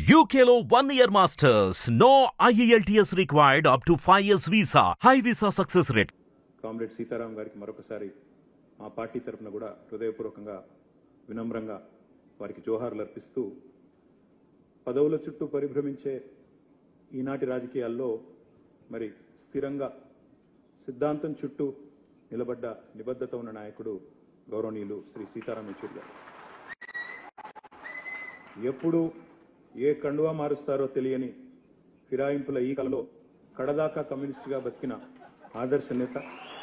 UKలో 1 year masters. No IELTS required up to 5 years visa. High visa success rate. Comrade Sitaram గారికి మరొకసారి మా party తరఫున కూడా హృదయపూర్వకంగా వినమ్రంగా వారికి జోహార్లు అర్పిస్తూ పదవుల చుట్టూ పరిభ్రమించే ఈనాటి రాజకీయాల్లో మరి స్థిరంగా సిద్ధాంతం చుట్టూ నిలబడ్డ నిబద్ధత ఉన్న నాయకుడు గౌరవనీయులు శ్రీ సీతారాం యేచూరి గారు. ఎప్పుడు ఏ కండువా మారుస్తారో తెలియని ఫిరాయింపుల ఈ కలలో కడదాకా కమ్యూనిస్టుగా బతికిన ఆదర్శ నేత,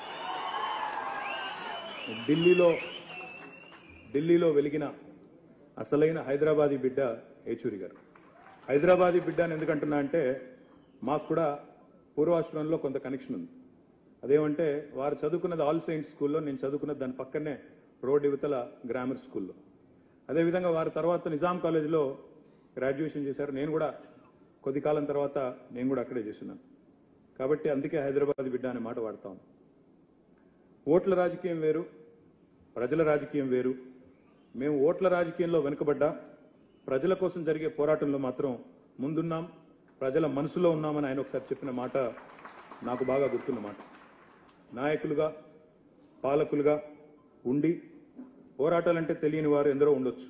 ఢిల్లీలో వెలిగిన అసలైన హైదరాబాదీ బిడ్డ యేచూరి గారు. హైదరాబాదీ బిడ్డ అని ఎందుకంటున్నా అంటే మాకు కూడా పూర్వాశ్రమంలో కొంత కనెక్షన్ ఉంది. అదేమంటే వారు చదువుకున్నది ఆల్ సెయింట్స్ స్కూల్లో, నేను చదువుకున్నది దాని పక్కనే రోడ్ యువతల గ్రామర్ స్కూల్లో. అదేవిధంగా వారి తర్వాత నిజాం కాలేజీలో గ్రాడ్యుయేషన్ చేశారు. నేను కూడా కొద్ది కాలం తర్వాత నేను కూడా అక్కడే చేస్తున్నాను. కాబట్టి అందుకే హైదరాబాద్ బిడ్డ అనే మాట వాడతాం. ఓట్ల రాజకీయం వేరు, ప్రజల రాజకీయం వేరు. మేము ఓట్ల రాజకీయంలో వెనుకబడ్డా ప్రజల కోసం జరిగే పోరాటంలో మాత్రం ముందున్నాం, ప్రజల మనసులో ఉన్నామని ఆయన ఒకసారి చెప్పిన మాట నాకు బాగా గుర్తున్న మాట. నాయకులుగా పాలకులుగా ఉండి పోరాటాలంటే తెలియని వారు ఎందరో ఉండొచ్చు.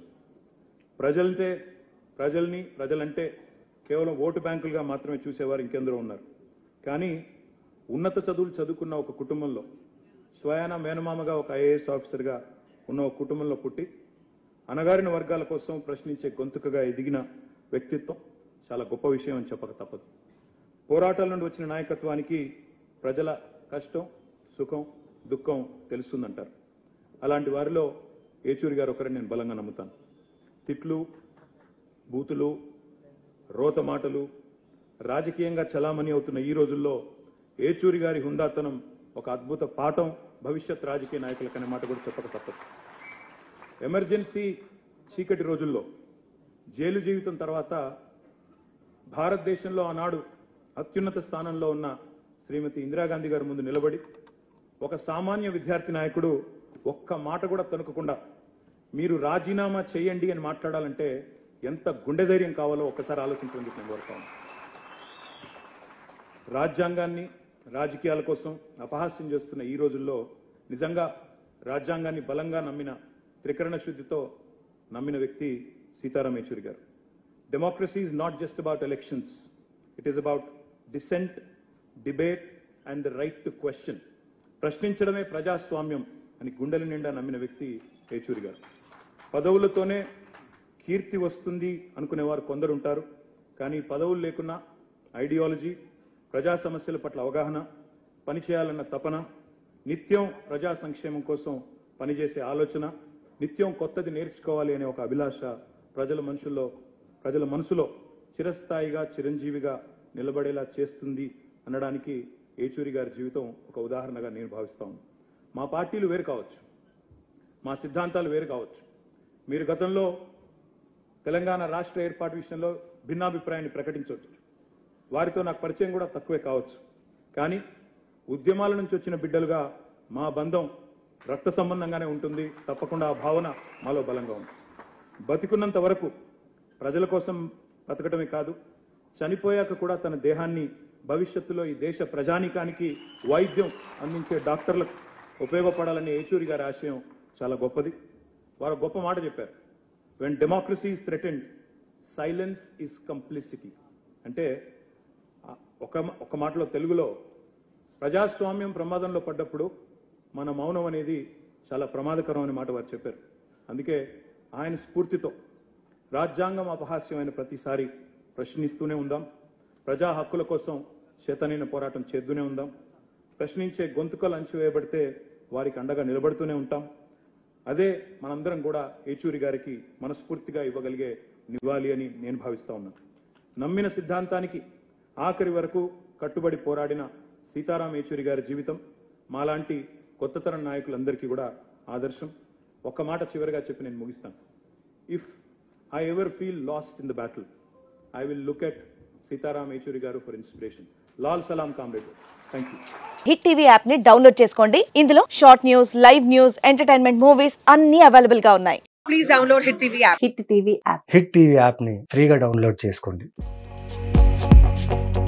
ప్రజలంటే కేవలం ఓటు బ్యాంకులుగా మాత్రమే చూసేవారు ఇంకెందరో ఉన్నారు. కానీ ఉన్నత చదువులు చదువుకున్న ఒక కుటుంబంలో, స్వయాన మేనమామగా ఒక ఐఏఎస్ ఆఫీసర్గా ఉన్న ఒక కుటుంబంలో పుట్టి అణగారిన వర్గాల కోసం ప్రశ్నించే గొంతుకగా ఎదిగిన వ్యక్తిత్వం చాలా గొప్ప విషయం అని చెప్పక తప్పదు. పోరాటాల నుండి వచ్చిన నాయకత్వానికి ప్రజల కష్టం, సుఖం, దుఃఖం తెలుస్తుందంటారు. అలాంటి వారిలో యేచూరి గారు ఒకరిని నేను బలంగా నమ్ముతాను. తిట్లు, బూతులు, రోత మాటలు రాజకీయంగా చలామణి అవుతున్న ఈ రోజుల్లో యేచూరి గారి హుందాతనం ఒక అద్భుత పాఠం భవిష్యత్ రాజకీయ నాయకులకనే మాట కూడా చెప్పక తప్పదు. ఎమర్జెన్సీ చీకటి రోజుల్లో, జైలు జీవితం తర్వాత భారతదేశంలో ఆనాడు అత్యున్నత స్థానంలో ఉన్న శ్రీమతి ఇందిరాగాంధీ గారి ముందు నిలబడి ఒక సామాన్య విద్యార్థి నాయకుడు ఒక్క మాట కూడా తణుకకుండా మీరు రాజీనామా చేయండి అని మాట్లాడాలంటే ఎంత గుండె ధైర్యం కావాలో ఒక్కసారి ఆలోచించమని నేను కోరుతాను. రాజ్యాంగాన్ని రాజకీయాల కోసం అపహాస్యం చేస్తున్న ఈ రోజుల్లో నిజంగా రాజ్యాంగాన్ని బలంగా నమ్మిన, త్రికరణ శుద్ధితో నమ్మిన వ్యక్తి సీతారాం యేచూరి గారు. Democracy is not just about elections, it is about dissent, debate and the right to question. ప్రశ్నించడమే ప్రజాస్వామ్యం అని గుండెల నిండా నమ్మిన వ్యక్తి యేచూరి గారు. పదవులతోనే కీర్తి వస్తుంది అనుకునేవారు కొందరు ఉంటారు. కానీ పదవులు లేకున్నా ఐడియాలజీ, ప్రజా సమస్యల పట్ల అవగాహన, పనిచేయాలన్న తపన, నిత్యం ప్రజా సంక్షేమం కోసం పనిచేసే ఆలోచన, నిత్యం కొత్తది నేర్చుకోవాలి అనే ఒక అభిలాష ప్రజల మనసులో చిరస్థాయిగా, చిరంజీవిగా నిలబడేలా చేస్తుంది అనడానికి యేచూరి గారి జీవితం ఒక ఉదాహరణగా నేను భావిస్తాను. మా పార్టీలు వేరు కావచ్చు, మా సిద్ధాంతాలు వేరు కావచ్చు. మీరు గతంలో తెలంగాణ రాష్ట్ర ఏర్పాటు విషయంలో భిన్నాభిప్రాయాన్ని ప్రకటించవచ్చు. వారితో నాకు పరిచయం కూడా తక్కువే కావచ్చు. కానీ ఉద్యమాల నుంచి వచ్చిన బిడ్డలుగా మా బంధం రక్త సంబంధంగానే ఉంటుంది. తప్పకుండా ఆ భావన మాలో బలంగా ఉంది. బతికున్నంత వరకు ప్రజల కోసం బతకటమే కాదు, చనిపోయాక కూడా తన దేహాన్ని భవిష్యత్తులో ఈ దేశ ప్రజానీకానికి వైద్యం అందించే డాక్టర్లకు ఉపయోగపడాలనే యేచూరి గారి ఆశయం చాలా గొప్పది. వారు గొప్ప మాట చెప్పారు, when democracy is threatened, silence is complicity. అంటే ఒక మాటలో తెలుగులో ప్రజాస్వామ్యం ప్రమాదంలో పడ్డప్పుడు మన మౌనం అనేది చాలా ప్రమాదకరం అనే మాట వారు చెప్పారు. అందుకే ఆయన స్ఫూర్తితో రాజ్యాంగం అపహాస్యమైన ప్రతిసారి ప్రశ్నిస్తూనే ఉందాం, ప్రజా హక్కుల కోసం చేతనైన పోరాటం చేస్తూనే ఉందాం, ప్రశ్నించే గొంతుకలు అణచివేయబడితే వారికి అండగా నిలబడుతూనే ఉంటాం. అదే మనందరం కూడా యేచూరి గారికి మనస్ఫూర్తిగా ఇవ్వగలిగే నివాళి అని నేను భావిస్తా ఉన్నాను. నమ్మిన సిద్ధాంతానికి ఆఖరి వరకు కట్టుబడి పోరాడిన సీతారాం యేచూరి గారి జీవితం మాలాంటి కొత్త తరం నాయకులందరికీ కూడా ఆదర్శం. ఒక్క మాట చివరిగా చెప్పి నేను ముగిస్తాను. If I ever feel lost in the battle, I will look at Sitaram Yechury గారు ఫర్ ఇన్స్పిరేషన్. లాల్ సలాం comrade. Thank you. Hit TV app ని డౌన్లోడ్ చేసుకోండి. ఇందులో short news, live news, entertainment, movies అన్ని అవైలబుల్ గా ఉన్నాయి. Please download Hit TV app. Hit TV app. Hit TV యాప్ని ఫ్రీగా డౌన్లోడ్ చేసుకోండి.